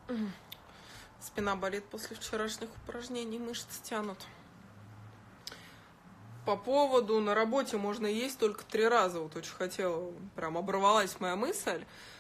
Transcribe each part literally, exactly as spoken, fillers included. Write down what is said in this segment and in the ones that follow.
Спина болит после вчерашних упражнений, мышцы тянут. По поводу на работе можно есть только три раза. Вот очень хотела, прям оборвалась моя мысль.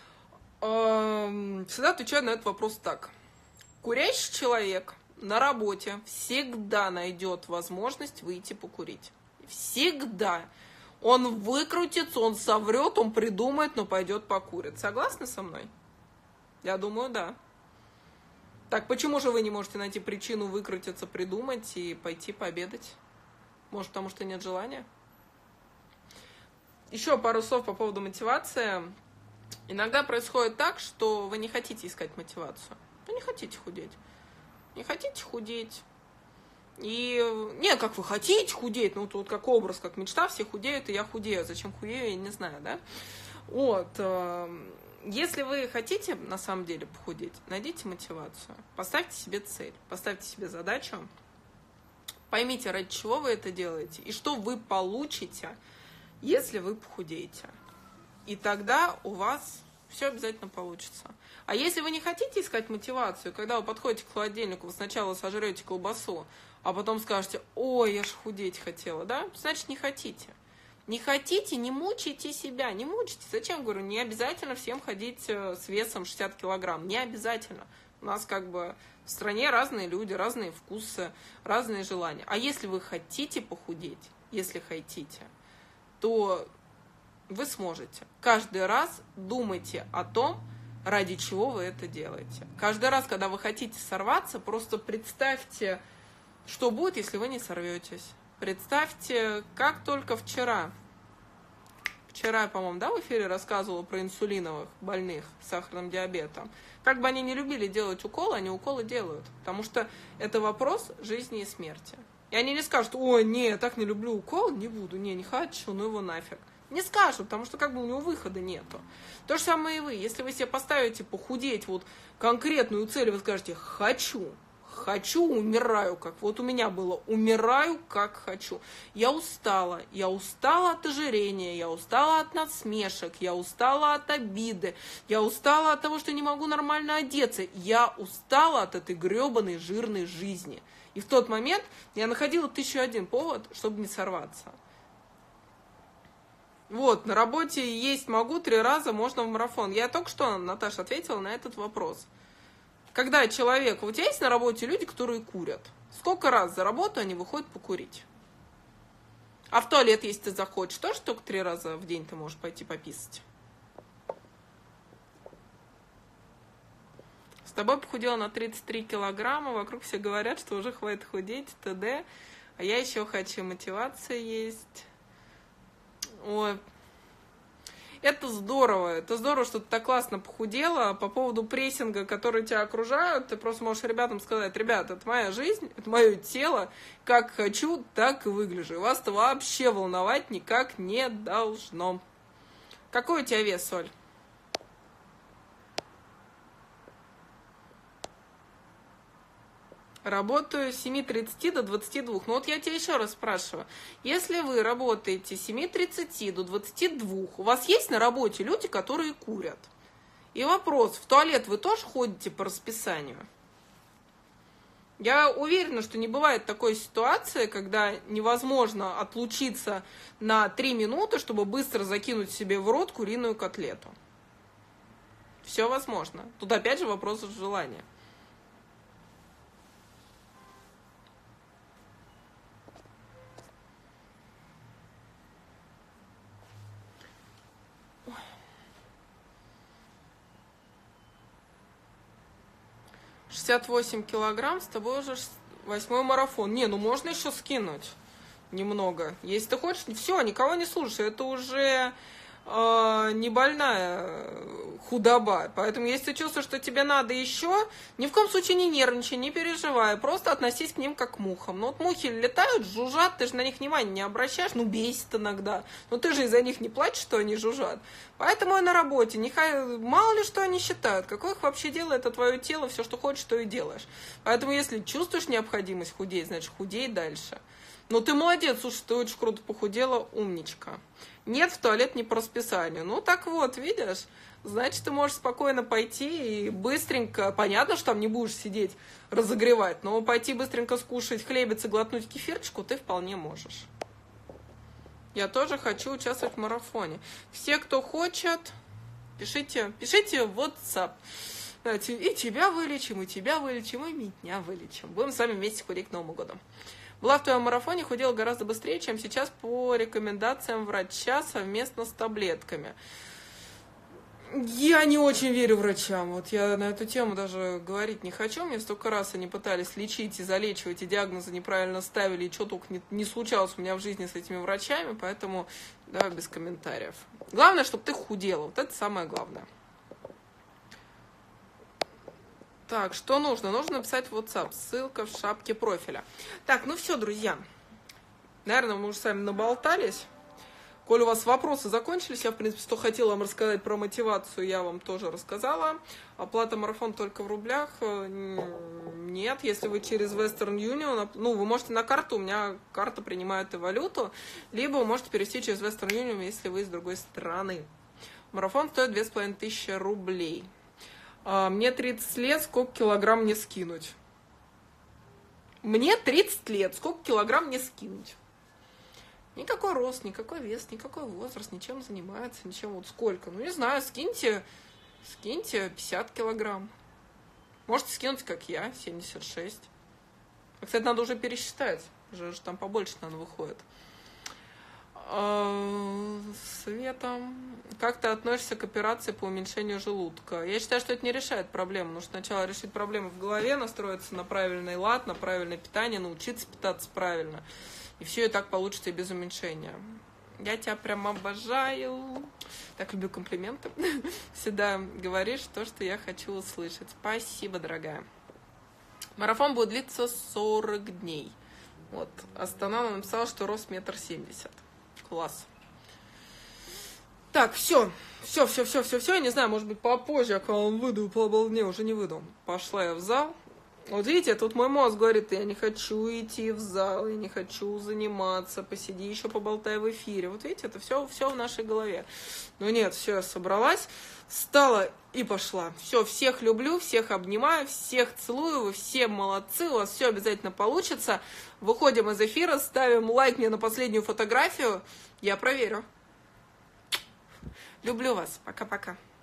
Всегда отвечаю на этот вопрос так. Курящий человек на работе всегда найдет возможность выйти покурить. Всегда. Он выкрутится, он соврет, он придумает, но пойдет покурит. Согласны со мной? Я думаю, да. Так почему же вы не можете найти причину выкрутиться, придумать и пойти пообедать? Может, потому что нет желания? Еще пару слов по поводу мотивации. Иногда происходит так, что вы не хотите искать мотивацию. Вы не хотите худеть. Не хотите худеть. И не, как вы хотите худеть, ну тут как образ, как мечта, все худеют, и я худею. Зачем худею, я не знаю, да? Вот. Если вы хотите на самом деле похудеть, найдите мотивацию. Поставьте себе цель, поставьте себе задачу. Поймите, ради чего вы это делаете и что вы получите, если вы похудеете. И тогда у вас все обязательно получится. А если вы не хотите искать мотивацию, когда вы подходите к холодильнику, вы сначала сожрете колбасу, а потом скажете: ой, я ж худеть хотела, да? Значит, не хотите. Не хотите, не мучайте себя, не мучайте. Зачем, говорю, не обязательно всем ходить с весом шестьдесят килограмм, не обязательно. У нас как бы в стране разные люди, разные вкусы, разные желания. А если вы хотите похудеть, если хотите, то вы сможете. Каждый раз думайте о том, ради чего вы это делаете. Каждый раз, когда вы хотите сорваться, просто представьте, что будет, если вы не сорветесь. Представьте, как только вчера, вчера я, по-моему, да, в эфире рассказывала про инсулиновых больных с сахарным диабетом. Как бы они не любили делать уколы, они уколы делают. Потому что это вопрос жизни и смерти. И они не скажут: ой, не, я так не люблю укол, не буду, не, не хочу, ну его нафиг. Не скажут, потому что как бы у него выхода нету. То же самое и вы. Если вы себе поставите похудеть вот конкретную цель, вы скажете: хочу. Хочу, умираю, как вот у меня было, умираю, как хочу. Я устала, я устала от ожирения, я устала от насмешек, я устала от обиды, я устала от того, что не могу нормально одеться, я устала от этой гребаной жирной жизни. И в тот момент я находила тысячу один повод, чтобы не сорваться. Вот, на работе есть могу, три раза можно в марафон. Я только что, Наташа, ответила на этот вопрос. Когда человек... Вот у тебя есть на работе люди, которые курят. Сколько раз за работу они выходят покурить? А в туалет, если ты захочешь, тоже только три раза в день ты можешь пойти пописать. С тобой похудела на тридцать три килограмма. Вокруг все говорят, что уже хватит худеть, т.д. А я еще хочу, мотивация есть. Ой... Это здорово, это здорово, что ты так классно похудела. По поводу прессинга, который тебя окружают, ты просто можешь ребятам сказать: ребят, это моя жизнь, это мое тело, как хочу, так и выгляжу. И вас это вообще волновать никак не должно. Какой у тебя вес, Соль? Работаю с семи тридцати до двадцати двух. Ну вот я тебя еще раз спрашиваю. Если вы работаете с семи тридцати до двадцати двух, у вас есть на работе люди, которые курят? И вопрос, в туалет вы тоже ходите по расписанию? Я уверена, что не бывает такой ситуации, когда невозможно отлучиться на три минуты, чтобы быстро закинуть себе в рот куриную котлету. Все возможно. Тут опять же вопрос желания. шестьдесят восемь килограмм, с тобой уже восьмой марафон. Не, ну можно еще скинуть немного. Если ты хочешь, все, никого не слушай. Это уже э, не больная худоба. Поэтому, если ты чувствуешь, что тебе надо еще, ни в коем случае не нервничай, не переживай. Просто относись к ним как к мухам. Ну вот мухи летают, жужжат, ты же на них внимания не обращаешь. Ну бесит иногда. Но ты же из-за них не плачешь, что они жужжат. Поэтому и на работе. Нехай, мало ли что они считают. Какое их вообще дело, это твое тело, все, что хочешь, то и делаешь. Поэтому, если чувствуешь необходимость худеть, значит худей дальше. Ну, ты молодец, слушай, ты очень круто похудела, умничка. Нет, в туалет не по расписанию. Ну, так вот, видишь, значит, ты можешь спокойно пойти и быстренько, понятно, что там не будешь сидеть, разогревать, но пойти быстренько скушать хлебец и глотнуть кефирчику ты вполне можешь. Я тоже хочу участвовать в марафоне. Все, кто хочет, пишите, пишите в WhatsApp. И тебя вылечим, и тебя вылечим, и меня вылечим. Будем с вами вместе худеть к Новому году. Была в твоем марафоне, худела гораздо быстрее, чем сейчас по рекомендациям врача совместно с таблетками. Я не очень верю врачам. Вот я на эту тему даже говорить не хочу. Мне столько раз они пытались лечить и залечивать, и диагнозы неправильно ставили, и что только не, не случалось у меня в жизни с этими врачами, поэтому давай без комментариев. Главное, чтобы ты худела. Вот это самое главное. Так, что нужно? Нужно написать в WhatsApp. Ссылка в шапке профиля. Так, ну все, друзья. Наверное, мы уже с вами наболтались. Коль у вас вопросы закончились, я, в принципе, что хотела вам рассказать про мотивацию, я вам тоже рассказала. Оплата марафон только в рублях? Нет, если вы через Western Union, ну, вы можете на карту, у меня карта принимает и валюту, либо вы можете перевести через Western Union, если вы из другой страны. Марафон стоит две с половиной тысячи рублей. Мне тридцать лет, сколько килограмм мне скинуть? Мне тридцать лет, сколько килограмм мне скинуть? Никакой рост, никакой вес, никакой возраст, ничем занимается, ничем. Вот сколько? Ну, не знаю, скиньте, скиньте пятьдесят килограмм. Можете скинуть, как я, семьдесят шесть. Кстати, надо уже пересчитать. Уже там побольше, наверное, выходит. Света, как ты относишься к операции по уменьшению желудка? Я считаю, что это не решает проблему. Нужно сначала решить проблему в голове, настроиться на правильный лад, на правильное питание, научиться питаться правильно. И все и так получится и без уменьшения. Я тебя прям обожаю. Так люблю комплименты. Всегда говоришь то, что я хочу услышать. Спасибо, дорогая. Марафон будет длиться сорок дней. Вот. Астана написала, что рост метр семьдесят. Класс. Так, все. Все, все, все, все, все. Я не знаю, может быть, попозже, я к вам выйду, не, уже не выйду. Пошла я в зал. Вот видите, тут мой мозг говорит, я не хочу идти в зал, я не хочу заниматься, посиди еще поболтай в эфире. Вот видите, это все, все в нашей голове. Но нет, все, я собралась, встала и пошла. Все, всех люблю, всех обнимаю, всех целую, вы все молодцы, у вас все обязательно получится. Выходим из эфира, ставим лайк мне на последнюю фотографию, я проверю. Люблю вас, пока-пока.